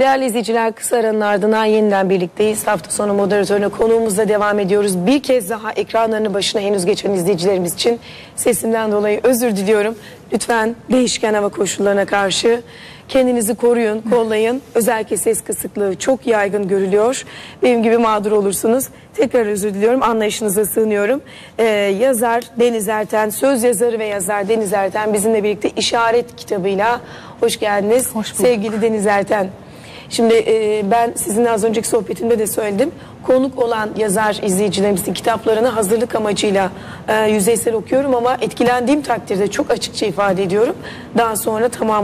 Değerli izleyiciler, kısa aranın ardından yeniden birlikteyiz. Hafta sonu moderatörüne konuğumuzla devam ediyoruz. Bir kez daha ekranlarının başına henüz geçen izleyicilerimiz için sesimden dolayı özür diliyorum. Lütfen değişken hava koşullarına karşı kendinizi koruyun, kollayın. Özellikle ses kısıklığı çok yaygın görülüyor. Benim gibi mağdur olursunuz. Tekrar özür diliyorum. Anlayışınıza sığınıyorum. Yazar Deniz Erten, söz yazarı ve yazar Deniz Erten bizimle birlikte İşaret kitabıyla hoş geldiniz. Hoş bulduk. Sevgili Deniz Erten. Şimdi ben sizinle az önceki sohbetimde de söyledim. Konuk olan yazar izleyicilerimizin kitaplarını hazırlık amacıyla yüzeysel okuyorum ama etkilendiğim takdirde çok açıkça ifade ediyorum. Daha sonra tamamı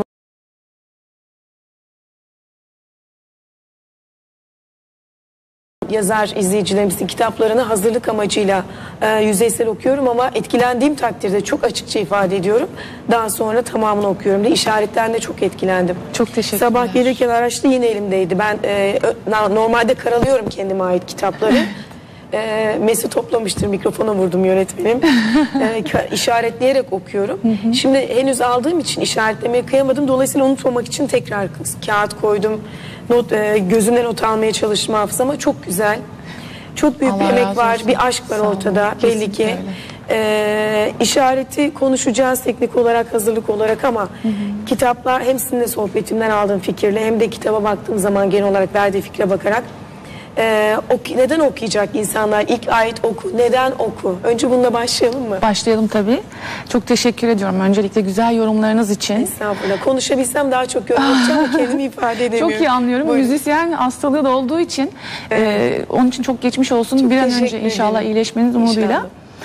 yazar izleyicilerimizin kitaplarını hazırlık amacıyla yüzeysel okuyorum ama etkilendiğim takdirde çok açıkça ifade ediyorum. Daha sonra tamamını okuyorum diye işaretten de çok etkilendim. Çok teşekkürler. Sabah gelirken araçta yine elimdeydi. Ben normalde karalıyorum kendime ait kitapları. Mesut toplamıştır, mikrofona vurdum yönetmenim. İşaretleyerek okuyorum. Şimdi henüz aldığım için işaretlemeye kıyamadım. Dolayısıyla unutmamak için tekrar kağıt koydum. Gözümden not almaya çalıştım hafızama. Çok güzel. Çok büyük bir emek var. Bir aşk var ortada belli ki. İşareti konuşacağız teknik olarak, hazırlık olarak ama kitaplar hem sizinle sohbetimden aldığım fikirle hem de kitaba baktığım zaman genel olarak verdiği fikre bakarak neden okuyacak insanlar? İlk ayet oku. Neden oku? Önce bununla başlayalım mı? Başlayalım tabii. Çok teşekkür ediyorum öncelikle güzel yorumlarınız için. Estağfurullah. Konuşabilsem daha çok yorumlayacağım ama kendimi ifade edemiyorum. Çok iyi anlıyorum. Buyurun. Müzisyen hastalığı da olduğu için onun için çok geçmiş olsun. Çok bir an önce inşallah iyileşmeniz umuduyla.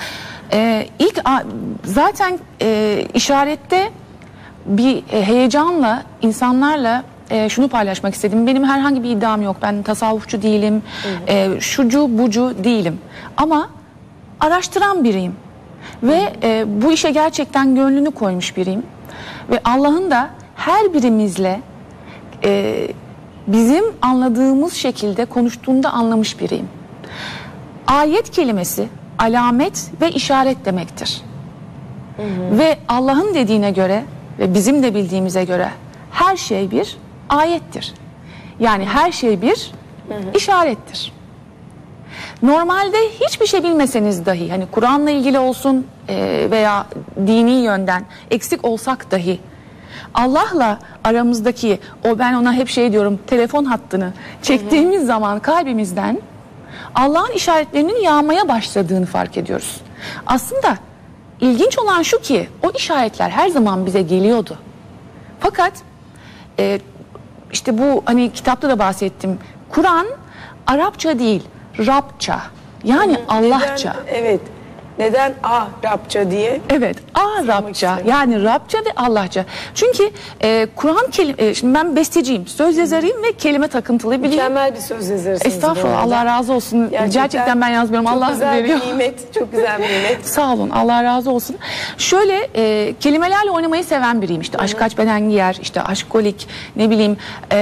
Zaten işarette bir heyecanla insanlarla şunu paylaşmak istedim. Benim herhangi bir iddiam yok. Ben tasavvufçu değilim. Şucu bucu değilim. Ama araştıran biriyim. Ve bu işe gerçekten gönlünü koymuş biriyim. Ve Allah'ın da her birimizle bizim anladığımız şekilde konuştuğunda anlamış biriyim. Ayet kelimesi alamet ve işaret demektir. Ve Allah'ın dediğine göre ve bizim de bildiğimize göre her şey bir ayettir. Yani her şey bir işarettir. Normalde hiçbir şey bilmeseniz dahi, hani Kur'an'la ilgili olsun veya dini yönden eksik olsak dahi Allah'la aramızdaki ben ona hep şey diyorum, telefon hattını çektiğimiz zaman kalbimizden Allah'ın işaretlerinin yağmaya başladığını fark ediyoruz. Aslında ilginç olan şu ki o işaretler her zaman bize geliyordu. Fakat işte bu hani kitapta da bahsettim. Kur'an Arapça değil, Rabça. Yani Allahça. Neden, evet. Neden Rabça diye? Evet, Rabça. Yani Rabça ve Allahça. Çünkü Kur'an şimdi ben besteciyim, söz yazarıyım ve kelime takıntılı biriyim. Mükemmel bir söz yazarısınız. Estağfurullah, Allah razı olsun. Gerçekten ben yazmıyorum, Allah veriyor. Çok güzel bir nimet, çok güzel bir nimet. Sağ olun, Allah razı olsun. Şöyle kelimelerle oynamayı seven biriyim. İşte aşk kaç beden giyer, işte aşkolik, ne bileyim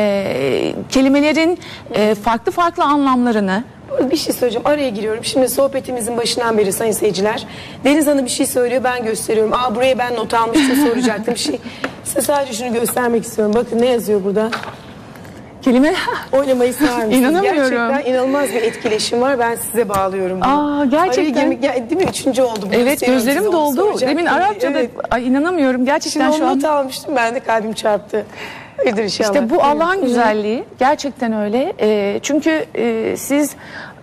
kelimelerin farklı farklı anlamlarını. Bir şey söyleyeceğim, araya giriyorum. Şimdi sohbetimizin başından beri sayın seyirciler, Deniz Hanım bir şey söylüyor, ben gösteriyorum. Buraya ben not almıştım, soracaktım bir şey. Size sadece şunu göstermek istiyorum. Bakın ne yazıyor burada? Kelime oynamayı sever misiniz? İnanamıyorum. Gerçekten inanılmaz bir etkileşim var. Ben size bağlıyorum bunu. Gerçekten. Değil mi? Üçüncü oldu. Evet, gözlerim doldu. Demin Arapçada inanamıyorum. Gerçekten şimdi not almıştım, ben de kalbim çarptı. İşte bu Allah'ın güzelliği. Gerçekten öyle. Çünkü siz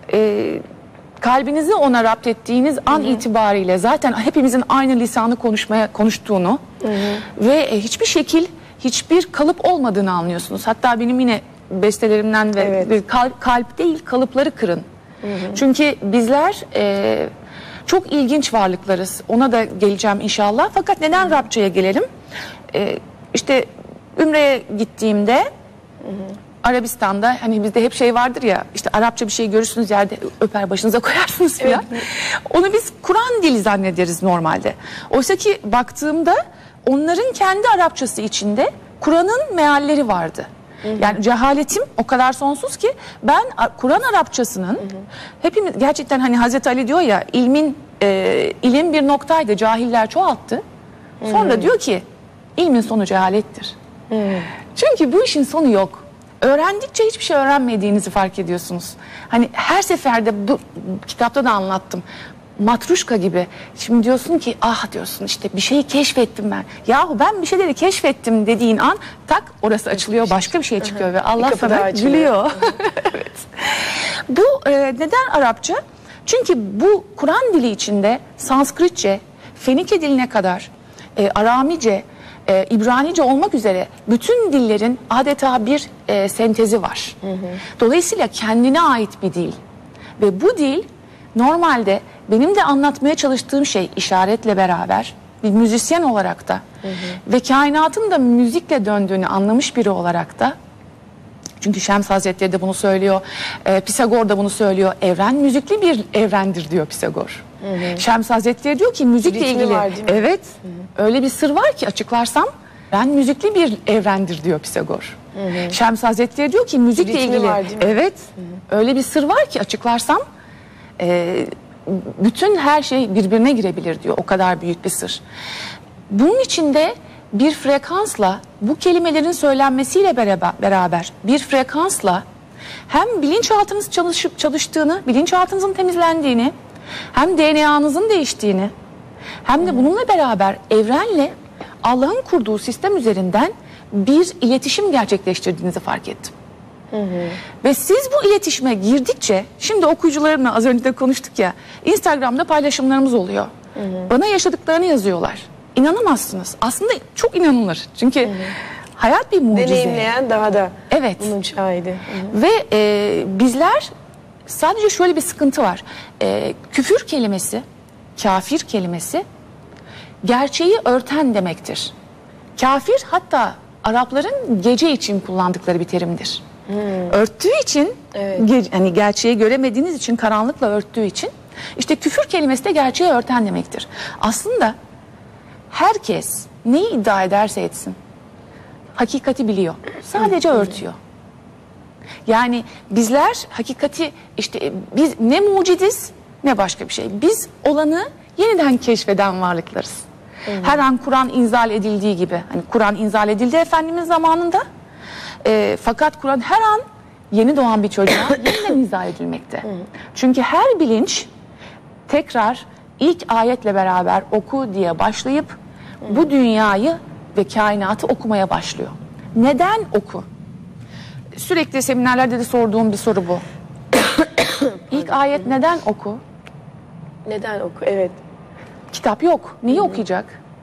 kalbinizi ona rapt ettiğiniz an itibariyle zaten hepimizin aynı lisanı konuştuğunu ve hiçbir şekil, hiçbir kalıp olmadığını anlıyorsunuz. Hatta benim yine bestelerimden ve kalp değil, kalıpları kırın. Çünkü bizler çok ilginç varlıklarız. Ona da geleceğim inşallah. Fakat neden Rabça'ya gelelim? İşte Ümre'ye gittiğimde Arabistan'da hani bizde hep şey vardır ya, işte Arapça bir şey görürsünüz yerde öper başınıza koyarsınız filan. Onu biz Kur'an dili zannederiz normalde. Oysa ki baktığımda onların kendi Arapçası içinde Kur'an'ın mealleri vardı. Yani cehaletim o kadar sonsuz ki ben Kur'an Arapçasının hepimiz gerçekten hani Hazreti Ali diyor ya, ilim bir noktaydı, cahiller çoğalttı. Sonra diyor ki ilmin sonu cehalettir. Çünkü bu işin sonu yok. öğrendikçe hiçbir şey öğrenmediğinizi fark ediyorsunuz. Hani her seferde bu kitapta da anlattım. Matruşka gibi. Şimdi diyorsun ki ah diyorsun işte bir şeyi keşfettim ben. Yahu ben bir şeyleri keşfettim dediğin an tak orası açılıyor, başka bir şey çıkıyor ve Allah sana gülüyor. Evet. Bu neden Arapça? Çünkü bu Kur'an dili içinde Sanskritçe, Fenike diline kadar, Aramice, İbranice olmak üzere bütün dillerin adeta bir sentezi var. Dolayısıyla kendine ait bir dil. Ve bu dil normalde benim de anlatmaya çalıştığım şey işaretle beraber bir müzisyen olarak da ve kainatın da müzikle döndüğünü anlamış biri olarak da, çünkü Şems Hazretleri de bunu söylüyor, Pisagor da bunu söylüyor, evren müzikli bir evrendir diyor Pisagor. Şems Hazretleri diyor ki müzikle ilgili evet öyle bir sır var ki açıklarsam ben müzikli bir evrendir diyor Pisagor. Şems Hazretleri diyor ki müzikle ilgili evet öyle bir sır var ki açıklarsam bütün her şey birbirine girebilir diyor. O kadar büyük bir sır. Bunun içinde bir frekansla, bu kelimelerin söylenmesiyle beraber bir frekansla hem bilinçaltınız çalıştığını, bilinçaltınızın temizlendiğini, hem DNA'nızın değiştiğini, hem de bununla beraber evrenle Allah'ın kurduğu sistem üzerinden bir iletişim gerçekleştirdiğinizi fark ettim. Ve siz bu iletişime girdikçe, şimdi okuyucularımla az önce de konuştuk ya, Instagram'da paylaşımlarımız oluyor. Bana yaşadıklarını yazıyorlar. İnanamazsınız. Aslında çok inanılır. Çünkü hayat bir mucize. Deneyimleyen daha da evet. bunun şahidi. Ve bizler sadece şöyle bir sıkıntı var. Küfür kelimesi, kafir kelimesi gerçeği örten demektir. Kafir hatta Arapların gece için kullandıkları bir terimdir. Örttüğü için, hani gerçeği göremediğiniz için, karanlıkla örttüğü için, işte küfür kelimesi de gerçeği örten demektir. Aslında herkes neyi iddia ederse etsin hakikati biliyor. Sadece örtüyor. Yani bizler hakikati işte biz ne mucidiz ne başka bir şey. Biz olanı yeniden keşfeden varlıklarız. Her an Kur'an inzal edildiği gibi. Hani Kur'an inzal edildi Efendimiz zamanında. Fakat Kur'an her an yeni doğan bir çocuğa yeniden inzal edilmekte. Çünkü her bilinç tekrar ilk ayetle beraber oku diye başlayıp bu dünyayı ve kainatı okumaya başlıyor. Neden oku? Sürekli seminerlerde de sorduğum bir soru bu. İlk ayet neden oku? Neden oku? Evet. Kitap yok. Neyi okuyacak?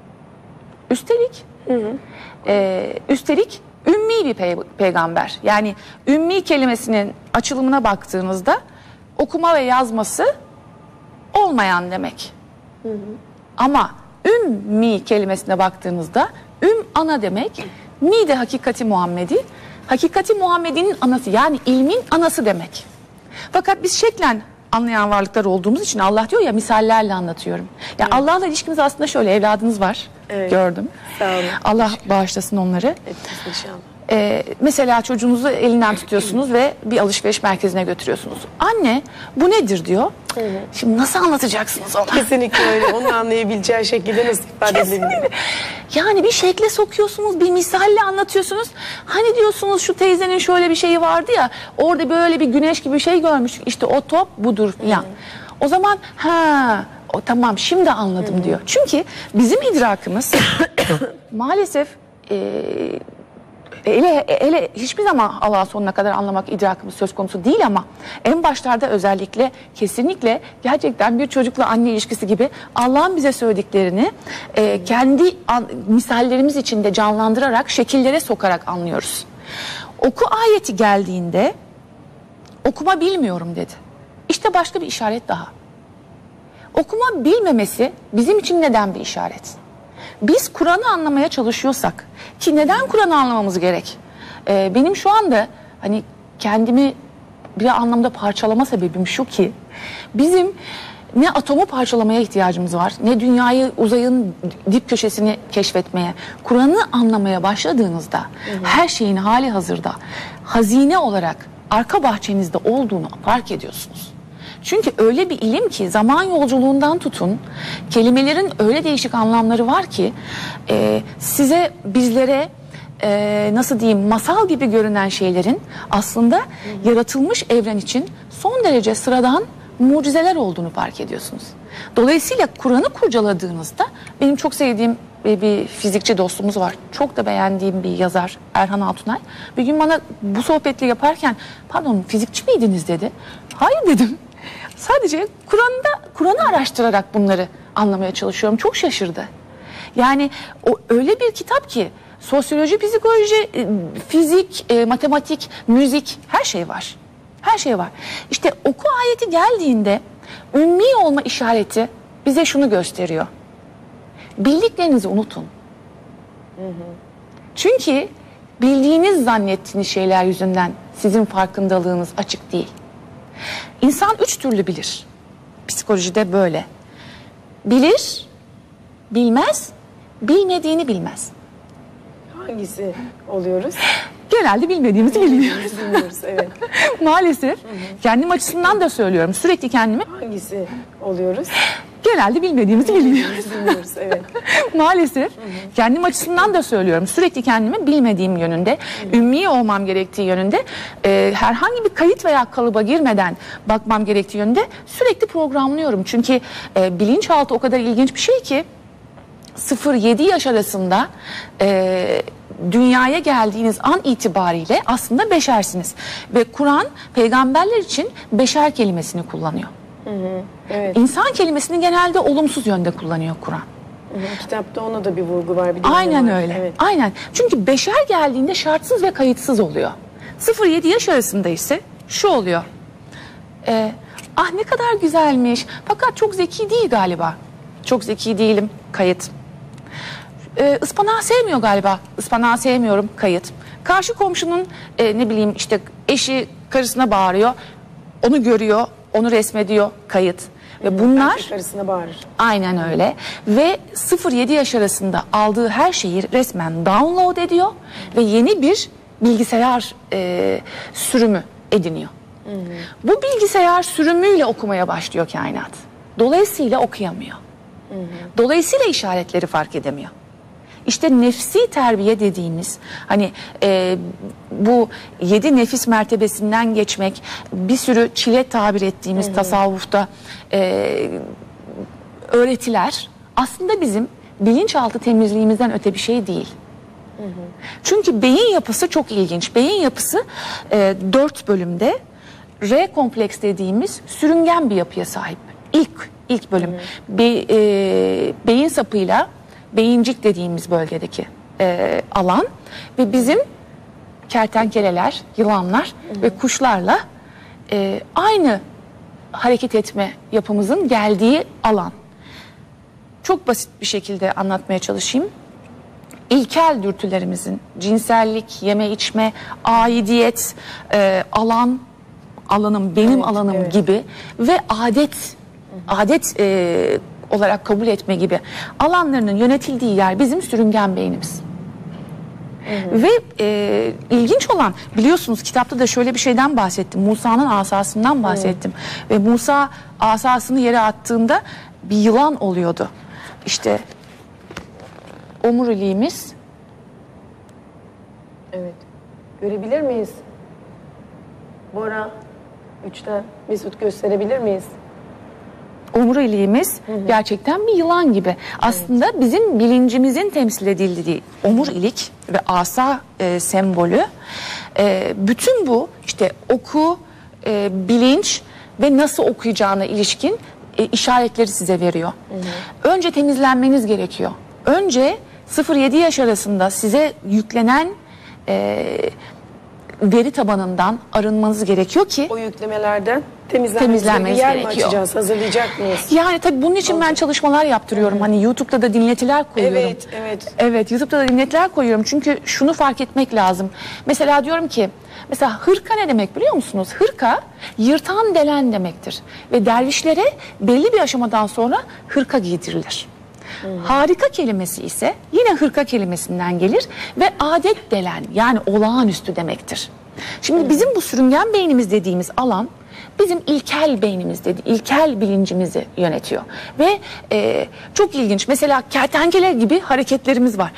Üstelik ümmi bir peygamber. Yani ümmi kelimesinin açılımına baktığınızda okuma ve yazması olmayan demek. Ama ümmi kelimesine baktığınızda ana demek. Mi de hakikati Muhammedi. Hakikati Muhammedi'nin anası, yani ilmin anası demek. Fakat biz şeklen anlayan varlıklar olduğumuz için Allah diyor ya, misallerle anlatıyorum. Yani Allah'la ilişkimiz aslında şöyle: evladınız var. Gördüm. Sağ olun. Allah bağışlasın onları. Etmesin inşallah. Mesela çocuğunuzu elinden tutuyorsunuz ve bir alışveriş merkezine götürüyorsunuz. Anne bu nedir diyor. Şimdi nasıl anlatacaksınız ona? Kesinlikle öyle. Onu anlayabileceği şekilde nasıl ifade edebilir? Yani bir şekle sokuyorsunuz, bir misalle anlatıyorsunuz. Hani diyorsunuz şu teyzenin şöyle bir şeyi vardı ya, orada böyle bir güneş gibi bir şey görmüş. İşte o top budur falan. O zaman tamam şimdi anladım diyor. Çünkü bizim idrakımız maalesef hele hiçbir zaman Allah'ın sonuna kadar anlamak idrakımız söz konusu değil, ama en başlarda özellikle kesinlikle gerçekten bir çocukla anne ilişkisi gibi Allah'ın bize söylediklerini kendi misallerimiz içinde canlandırarak, şekillere sokarak anlıyoruz. Oku ayeti geldiğinde okuma bilmiyorum dedi. İşte başka bir işaret daha. Okuma bilmemesi bizim için neden bir işaret? Biz Kur'an'ı anlamaya çalışıyorsak, ki neden Kur'an'ı anlamamız gerek? Benim şu anda hani kendimi bir anlamda parçalama sebebim şu ki, bizim ne atomu parçalamaya ihtiyacımız var, ne dünyayı, uzayın dip köşesini keşfetmeye. Kur'an'ı anlamaya başladığınızda her şeyin hali hazırda hazine olarak arka bahçenizde olduğunu fark ediyorsunuz. Çünkü öyle bir ilim ki, zaman yolculuğundan tutun, kelimelerin öyle değişik anlamları var ki bizlere nasıl diyeyim, masal gibi görünen şeylerin aslında yaratılmış evren için son derece sıradan mucizeler olduğunu fark ediyorsunuz. Dolayısıyla Kur'an'ı kurcaladığınızda, benim çok sevdiğim bir fizikçi dostumuz var. Çok da beğendiğim bir yazar, Erhan Altunay. Bir gün bana bu sohbeti yaparken, pardon fizikçi miydiniz dedi. Hayır dedim. Sadece Kur'an'ı araştırarak bunları anlamaya çalışıyorum. Çok şaşırdı. Yani o öyle bir kitap ki sosyoloji, psikoloji, fizik, matematik, müzik, her şey var. Her şey var. İşte oku ayeti geldiğinde ümmi olma işareti bize şunu gösteriyor. Bildiklerinizi unutun. Çünkü bildiğiniz zannettiğiniz şeyler yüzünden sizin farkındalığınız açık değil. İnsan 3 türlü bilir. Psikolojide böyle. Bilir, bilmez, bilmediğini bilmez. Hangisi oluyoruz? Genelde bilmediğimizi bilmiyoruz. Bilmiyoruz, evet. Maalesef. Kendim açısından da söylüyorum. Sürekli kendimi. Hangisi oluyoruz? Genelde bilmediğimizi bilmiyoruz. Bilmiyoruz, evet. Maalesef. Kendim açısından da söylüyorum. Sürekli kendimi bilmediğim yönünde, ümmi olmam gerektiği yönünde, herhangi bir kayıt veya kalıba girmeden bakmam gerektiği yönünde sürekli programlıyorum. Çünkü bilinçaltı o kadar ilginç bir şey ki 0-7 yaş arasında dünyaya geldiğiniz an itibariyle aslında beşersiniz. Ve Kur'an peygamberler için beşer kelimesini kullanıyor. Evet. İnsan kelimesini genelde olumsuz yönde kullanıyor Kur'an. Kitapta ona da bir vurgu var. Aynen var. öyle. Evet. Aynen. Çünkü beşer geldiğinde şartsız ve kayıtsız oluyor. 0-7 yaş arasında ise şu oluyor. Ah ne kadar güzelmiş. Fakat çok zeki değil galiba. Çok zeki değilim. Kayıt. Ispanağı sevmiyor galiba. Ispanağı sevmiyorum. Kayıt. Karşı komşunun ne bileyim işte eşi karısına bağırıyor. Onu görüyor. Onu resmediyor. Kayıt. Ve bunlar Karısına bağırır. aynen öyle. Ve 0-7 yaş arasında aldığı her şeyi resmen download ediyor ve yeni bir bilgisayar sürümü ediniyor. Bu bilgisayar sürümüyle okumaya başlıyor kainat. Dolayısıyla okuyamıyor. Dolayısıyla işaretleri fark edemiyor. İşte nefsi terbiye dediğimiz, hani bu 7 nefis mertebesinden geçmek, bir sürü çile tabir ettiğimiz tasavvufta öğretiler aslında bizim bilinçaltı temizliğimizden öte bir şey değil. Çünkü beyin yapısı çok ilginç. Beyin yapısı 4 bölümde R kompleks dediğimiz sürüngen bir yapıya sahip. İlk bölüm. Beyin sapıyla beyincik dediğimiz bölgedeki alan ve bizim kertenkeleler, yılanlar ve kuşlarla aynı hareket etme yapımızın geldiği alan. Çok basit bir şekilde anlatmaya çalışayım. İlkel dürtülerimizin cinsellik, yeme içme, aidiyet, alanım, benim alanım gibi ve adet olarak kabul etme gibi alanlarının yönetildiği yer bizim sürüngen beynimiz. Ve ilginç olan, biliyorsunuz kitapta da şöyle bir şeyden bahsettim. Musa'nın asasından bahsettim. Ve Musa asasını yere attığında bir yılan oluyordu. İşte omuriliğimiz. Evet. Görebilir miyiz? Bora 3'ten Mesut gösterebilir miyiz? Omuriliğimiz gerçekten bir yılan gibi. Aslında bizim bilincimizin temsil edildiği omurilik ve asa sembolü, bütün bu işte oku, bilinç ve nasıl okuyacağına ilişkin işaretleri size veriyor. Önce temizlenmeniz gerekiyor. Önce 0-7 yaş arasında size yüklenen veri tabanından arınmanız gerekiyor ki o yüklemelerden temizlenmeniz yer gerekiyor. Mi açacağız, hazırlayacak mıyız? Yani tabii bunun için ben çalışmalar yaptırıyorum. Hani YouTube'da da dinletiler koyuyorum. Evet, YouTube'da da dinletiler koyuyorum. Çünkü şunu fark etmek lazım. Mesela diyorum ki, mesela hırka ne demek biliyor musunuz? Hırka yırtan delen demektir. Ve dervişlere belli bir aşamadan sonra hırka giydirilir. Harika kelimesi ise yine hırka kelimesinden gelir ve adet delen, yani olağanüstü demektir. Şimdi bizim bu sürüngen beynimiz dediğimiz alan bizim ilkel beynimiz ilkel bilincimizi yönetiyor. Ve çok ilginç, mesela kertenkele gibi hareketlerimiz var.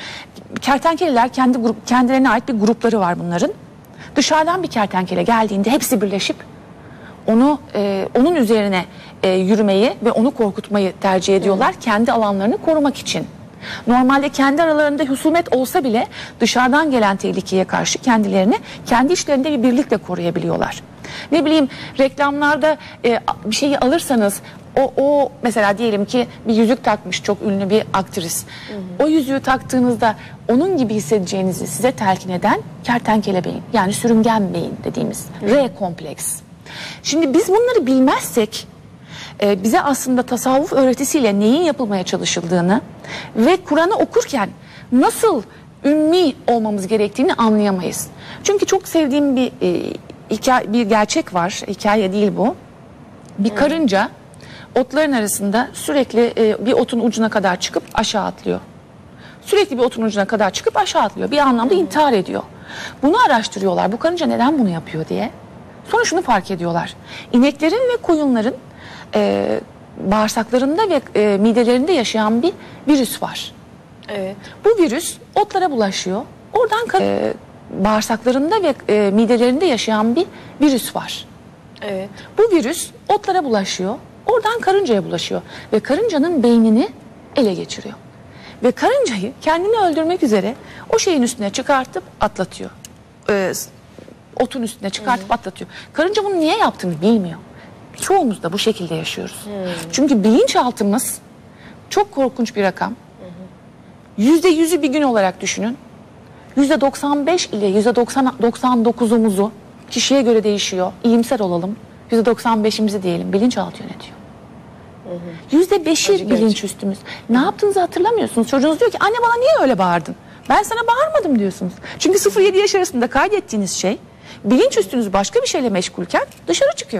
kertenkeleler kendilerine ait bir grupları var bunların. Dışarıdan bir kertenkele geldiğinde hepsi birleşip onun üzerine yürümeyi ve onu korkutmayı tercih ediyorlar kendi alanlarını korumak için. Normalde kendi aralarında husumet olsa bile dışarıdan gelen tehlikeye karşı kendilerini kendi içlerinde bir birlikle koruyabiliyorlar. Ne bileyim, reklamlarda bir şeyi alırsanız o mesela diyelim ki bir yüzük takmış çok ünlü bir aktris. O yüzüğü taktığınızda onun gibi hissedeceğinizi size telkin eden kertenkele beyin, yani sürüngen beyin dediğimiz R kompleks. Şimdi biz bunları bilmezsek bize aslında tasavvuf öğretisiyle neyin yapılmaya çalışıldığını ve Kur'an'ı okurken nasıl ümmi olmamız gerektiğini anlayamayız. Çünkü çok sevdiğim bir gerçek var, hikaye değil bu. Bir karınca otların arasında sürekli bir otun ucuna kadar çıkıp aşağı atlıyor. Sürekli bir otun ucuna kadar çıkıp aşağı atlıyor. Bir anlamda intihar ediyor. Bunu araştırıyorlar. Bu karınca neden bunu yapıyor diye. Sonra şunu fark ediyorlar. İneklerin ve koyunların bağırsaklarında ve midelerinde yaşayan bir virüs var. Evet. Bu virüs otlara bulaşıyor. Oradan bağırsaklarında ve midelerinde yaşayan bir virüs var. Evet. Bu virüs otlara bulaşıyor. Oradan karıncaya bulaşıyor. Ve karıncanın beynini ele geçiriyor. Ve karıncayı kendini öldürmek üzere o şeyin üstüne çıkartıp atlatıyor. Otun üstüne çıkartıp atlatıyor. Karınca bunu niye yaptığını bilmiyor. Çoğumuz da bu şekilde yaşıyoruz. Çünkü bilinçaltımız çok korkunç bir rakam. %100'ü bir gün olarak düşünün. %95 ile %99'umuzu, kişiye göre değişiyor, İyimser olalım, %95'imizi diyelim, bilinçaltı yönetiyor. %5'i bilinç üstümüz. Ne yaptığınızı hatırlamıyorsunuz. Çocuğunuz diyor ki anne bana niye öyle bağırdın? Ben sana bağırmadım diyorsunuz. Çünkü 0-7 yaş arasında kaydettiğiniz şey, bilinç üstünüz başka bir şeyle meşgulken dışarı çıkıyor.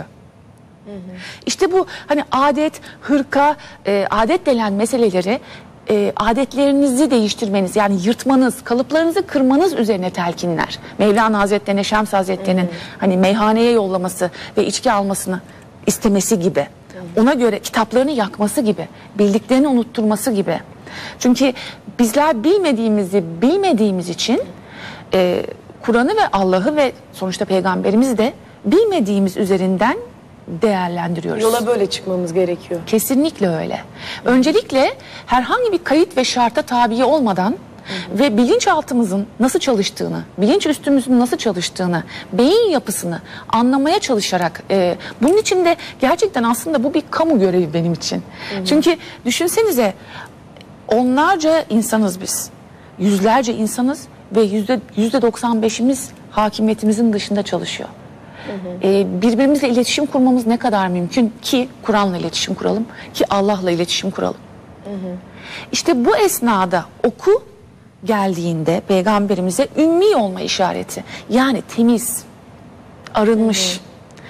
İşte bu hani adet, hırka, adet denen meseleleri adetlerinizi değiştirmeniz, yani yırtmanız, kalıplarınızı kırmanız üzerine telkinler. Mevlana Hazretleri'ne, Şems Hazretleri'nin hani meyhaneye yollaması ve içki almasını istemesi gibi. Ona göre kitaplarını yakması gibi, bildiklerini unutturması gibi. Çünkü bizler bilmediğimiz için Kur'an'ı ve Allah'ı ve sonuçta peygamberimizi de bilmediğimiz üzerinden değerlendiriyoruz. Yola böyle çıkmamız gerekiyor. Kesinlikle öyle. Öncelikle herhangi bir kayıt ve şarta tabi olmadan ve bilinçaltımızın nasıl çalıştığını, bilinç üstümüzün nasıl çalıştığını, beyin yapısını anlamaya çalışarak, bunun için de gerçekten aslında bu bir kamu görevi benim için. Çünkü düşünsenize, onlarca insanız biz, yüzlerce insanız ve %95'imiz hakimiyetimizin dışında çalışıyor. Birbirimizle iletişim kurmamız ne kadar mümkün ki Kur'an'la iletişim kuralım, ki Allah'la iletişim kuralım. İşte bu esnada oku geldiğinde peygamberimize ümmi olma işareti, yani temiz, arınmış,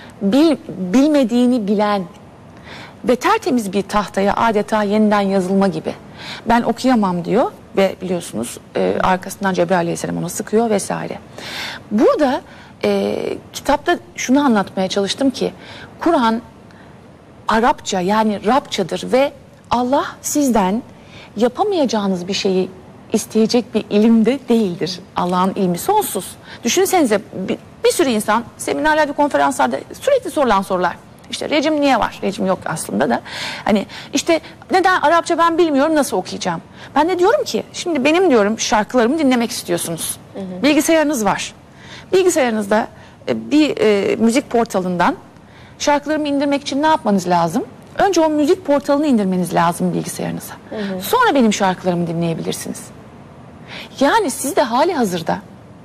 bilmediğini bilen ve tertemiz bir tahtaya adeta yeniden yazılma gibi. Ben okuyamam diyor ve biliyorsunuz arkasından Cebrail Aleyhisselam onu sıkıyor vesaire. Burada kitapta şunu anlatmaya çalıştım ki Kur'an Arapça, yani Rabçadır ve Allah sizden yapamayacağınız bir şeyi isteyecek bir ilimde değildir. Allah'ın ilmi sonsuz. Düşünsenize bir sürü insan seminerlerde, konferanslarda sürekli sorulan sorular. İşte rejim niye var? Rejim yok aslında da. Hani işte neden Arapça ben bilmiyorum, nasıl okuyacağım? Ben de diyorum ki şimdi benim diyorum şarkılarımı dinlemek istiyorsunuz. Bilgisayarınız var. Bilgisayarınızda bir müzik portalından şarkılarımı indirmek için ne yapmanız lazım? Önce o müzik portalını indirmeniz lazım bilgisayarınıza. Sonra benim şarkılarımı dinleyebilirsiniz. Yani sizde hali hazırda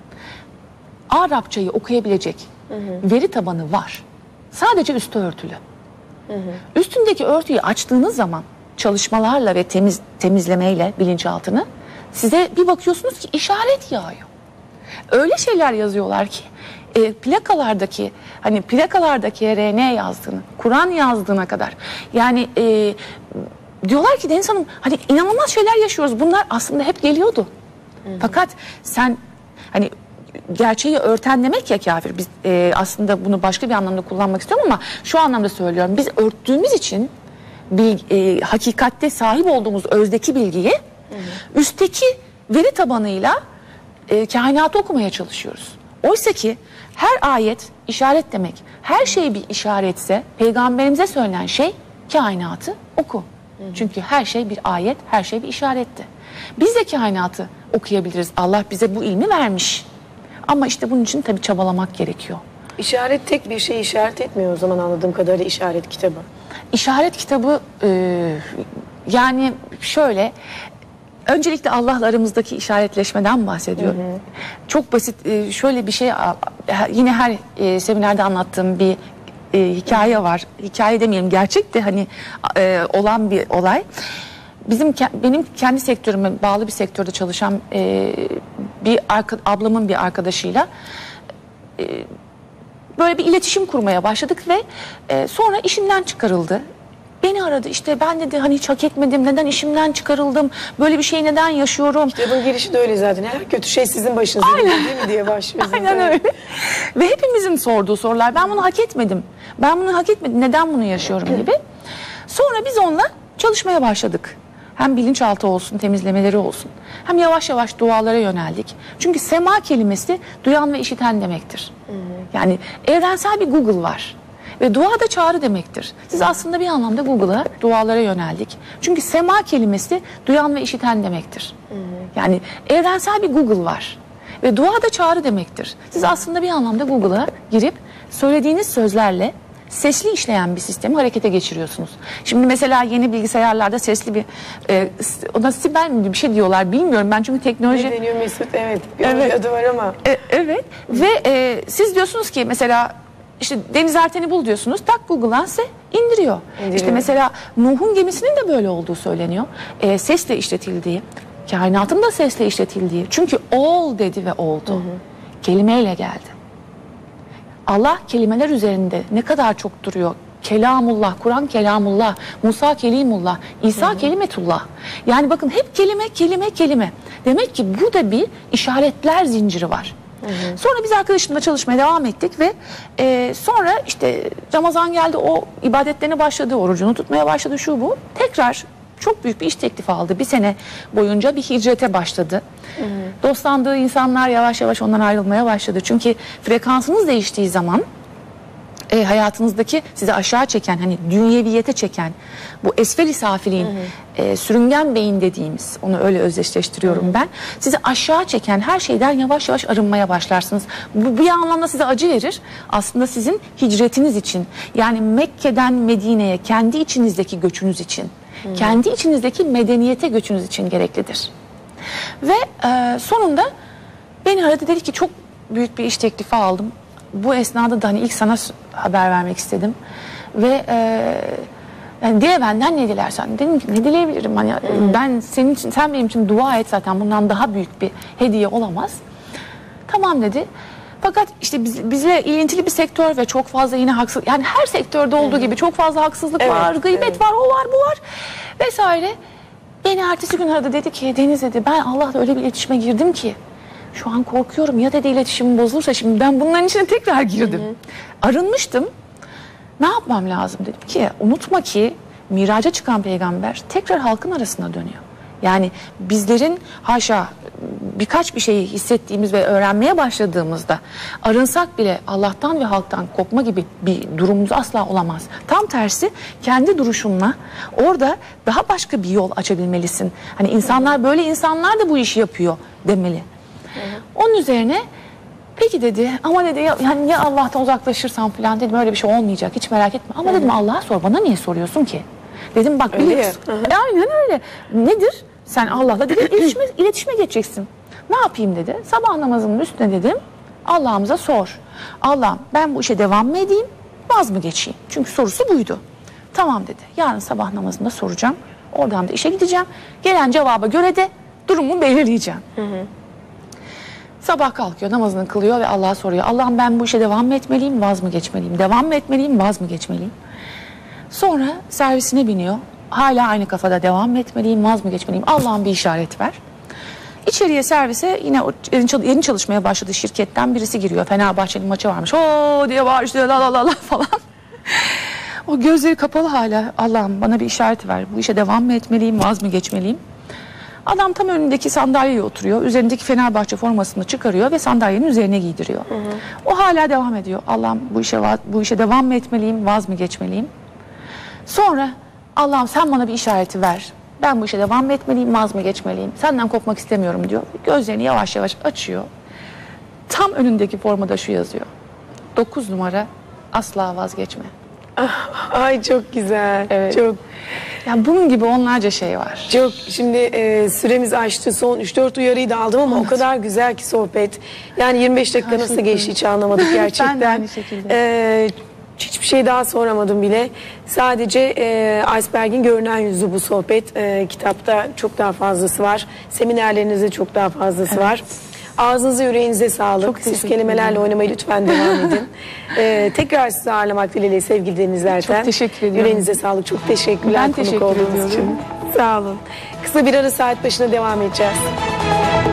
Arapçayı okuyabilecek veri tabanı var. Sadece üstü örtülü. Üstündeki örtüyü açtığınız zaman çalışmalarla ve temizlemeyle bilinçaltını size bir bakıyorsunuz ki işaret yağıyor. Öyle şeyler yazıyorlar ki plakalardaki, hani plakalardaki RN yazdığını, Kur'an yazdığına kadar, yani diyorlar ki Deniz Hanım hani inanılmaz şeyler yaşıyoruz, bunlar aslında hep geliyordu. Fakat sen hani gerçeği örten demek ya kafir. Biz aslında bunu başka bir anlamda kullanmak istiyorum ama şu anlamda söylüyorum. Biz örttüğümüz için hakikatte sahip olduğumuz özdeki bilgiyi üstteki veri tabanıyla kainatı okumaya çalışıyoruz. Oysa ki her ayet işaret demek. Her şey bir işaretse peygamberimize söylenen şey kainatı oku. Çünkü her şey bir ayet, her şey bir işaretti. Biz de kainatı okuyabiliriz. Allah bize bu ilmi vermiş. Ama işte bunun için tabii çabalamak gerekiyor. İşaret tek bir şey işaret etmiyor o zaman anladığım kadarıyla işaret kitabı. İşaret kitabı yani şöyle, öncelikle Allah'la aramızdaki işaretleşmeden bahsediyorum. Çok basit şöyle bir şey, yine her seminerde anlattığım bir hikaye var. Hikaye demeyelim, gerçek de hani olan bir olay. Benim kendi sektörüme bağlı bir sektörde çalışan ablamın bir arkadaşıyla böyle bir iletişim kurmaya başladık ve sonra işimden çıkarıldı. Beni aradı, işte ben dedi hani hiç hak etmedim, neden işimden çıkarıldım, böyle bir şey neden yaşıyorum. Kitabın girişi de öyle zaten, her kötü şey sizin başınıza değil mi diye başlıyor. Aynen öyle. Ve hepimizin sorduğu sorular, ben bunu hak etmedim, ben bunu hak etmedim, neden bunu yaşıyorum gibi. Sonra biz onunla çalışmaya başladık. Hem bilinçaltı olsun, temizlemeleri olsun. Hem yavaş yavaş dualara yöneldik. Çünkü sema kelimesi duyan ve işiten demektir. Yani evrensel bir Google var. Ve dua da çağrı demektir. Siz aslında bir anlamda Google'a, dualara yöneldik. Çünkü sema kelimesi duyan ve işiten demektir. Yani evrensel bir Google var. Ve dua da çağrı demektir. Siz aslında bir anlamda Google'a girip söylediğiniz sözlerle sesli işleyen bir sistemi harekete geçiriyorsunuz. Şimdi mesela yeni bilgisayarlarda sesli bir ona Sibel mi bir şey diyorlar, bilmiyorum ben, çünkü teknoloji... Ne deniyor Mesut? Evet. Bir adı var ama. Evet. Ve siz diyorsunuz ki mesela işte Deniz Erten'i bul diyorsunuz. Tak Google'dan size indiriyor. İşte mesela Nuh'un gemisinin de böyle olduğu söyleniyor. Sesle işletildiği, kainatın da sesle işletildiği. Çünkü ol dedi ve oldu. Kelimeyle geldi. Allah kelimeler üzerinde ne kadar çok duruyor. Kelamullah, Kur'an kelamullah, Musa kelimullah, İsa kelimetullah. Yani bakın hep kelime, kelime, kelime. Demek ki burada bir işaretler zinciri var. Sonra biz arkadaşımla çalışmaya devam ettik ve sonra işte Ramazan geldi, o ibadetlerine başladı, orucunu tutmaya başladı, şu bu. Tekrar çok büyük bir iş teklifi aldı. Bir sene boyunca bir hicrete başladı. Dostlandığı insanlar yavaş yavaş ondan ayrılmaya başladı. Çünkü frekansınız değiştiği zaman hayatınızdaki sizi aşağı çeken, hani dünyeviyete çeken, bu esfel-i safiliğin sürüngen beyin dediğimiz, onu öyle özdeşleştiriyorum ben. Sizi aşağı çeken her şeyden yavaş yavaş arınmaya başlarsınız. Bu bir anlamda size acı verir. Aslında sizin hicretiniz için, yani Mekke'den Medine'ye kendi içinizdeki göçünüz için, kendi içinizdeki medeniyete göçünüz için gereklidir. Ve sonunda beni aradı, dedi ki çok büyük bir iş teklifi aldım. Bu esnada da hani ilk sana haber vermek istedim. Ve yani dile benden ne dilersen. Dedim ki ne dileyebilirim? Hani ben senin için, sen benim için dua et, zaten bundan daha büyük bir hediye olamaz. Tamam dedi. Fakat işte bizle ilintili bir sektör ve çok fazla yine haksız, yani her sektörde olduğu gibi çok fazla haksızlık var, gıybet var, o var, bu var vesaire. Beni ertesi gün aradı, dedi ki Deniz dedi, ben Allah'la öyle bir iletişime girdim ki şu an korkuyorum, ya dedi iletişimim bozulursa, şimdi ben bunların içine tekrar girdim. Arınmıştım. Ne yapmam lazım dedim ki, unutma ki miraca çıkan peygamber tekrar halkın arasına dönüyor. Yani bizlerin haşa birkaç bir şeyi hissettiğimiz ve öğrenmeye başladığımızda arınsak bile Allah'tan ve halktan kopma gibi bir durumumuz asla olamaz. Tam tersi, kendi duruşunla orada daha başka bir yol açabilmelisin. Hani insanlar, böyle insanlar da bu işi yapıyor demeli. Onun üzerine peki dedi, ama dedi yani ya Allah'tan uzaklaşırsam falan, dedim öyle bir şey olmayacak, hiç merak etme. Ama dedim Allah'a sor, bana niye soruyorsun ki? Dedim bak biliyorsun. Aynen öyle. Nedir? Sen Allah'la dedi iletişime geçeceksin. Ne yapayım dedi. Sabah namazının üstüne dedim Allah'ımıza sor. Allah'ım ben bu işe devam mı edeyim, vaz mı geçeyim? Çünkü sorusu buydu. Tamam dedi. Yarın sabah namazında soracağım. Oradan da işe gideceğim. Gelen cevaba göre de durumu belirleyeceğim. Sabah kalkıyor, namazını kılıyor ve Allah'a soruyor. Allah'ım ben bu işe devam mı etmeliyim, vaz mı geçmeliyim? Devam mı etmeliyim, vaz mı geçmeliyim? Sonra servisine biniyor. Hala aynı kafada, devam mı etmeliyim, vaz mı geçmeliyim? Allah'ım bir işaret ver. İçeriye, servise yine o yeni çalışmaya başladığı şirketten birisi giriyor. Fenerbahçe'nin maçı varmış. Oo diye bağırıyor, la la la la falan. O gözleri kapalı hala. Allah'ım bana bir işaret ver. Bu işe devam mı etmeliyim, vaz mı geçmeliyim? Adam tam önündeki sandalyeye oturuyor. Üzerindeki Fenerbahçe formasını çıkarıyor ve sandalyenin üzerine giydiriyor. O hala devam ediyor. Allah'ım bu işe devam mı etmeliyim, vaz mı geçmeliyim? Sonra Allah'ım sen bana bir işareti ver. Ben bu işe devam mı etmeliyim, vaz mı geçmeliyim? Senden kopmak istemiyorum diyor. Gözlerini yavaş yavaş açıyor. Tam önündeki formada şu yazıyor: 9 numara, asla vazgeçme. Ay çok güzel. Evet. Çok. Yani bunun gibi onlarca şey var. Çok. Şimdi süremiz aştı. Son 3-4 uyarıyı da aldım ama o kadar güzel ki sohbet. Yani 25 dakika nasıl geçti hiç anlamadık gerçekten. Ben de aynı şekilde. Hiçbir şey daha soramadım bile. Sadece iceberg'in görünen yüzü bu sohbet. Kitapta çok daha fazlası var. Seminerlerinizde çok daha fazlası var. Ağzınıza yüreğinize sağlık. Çok Siz teşekkür kelimelerle ederim. oynamaya lütfen devam edin. Tekrar sizi ağırlamak dileğiyle sevgili Deniz Erten. Çok teşekkür ediyorum. Yüreğinize sağlık. Çok teşekkürler Ben konuk teşekkür olduğunuz ediyorum. için. Sağ olun. Kısa bir ara saat başına devam edeceğiz.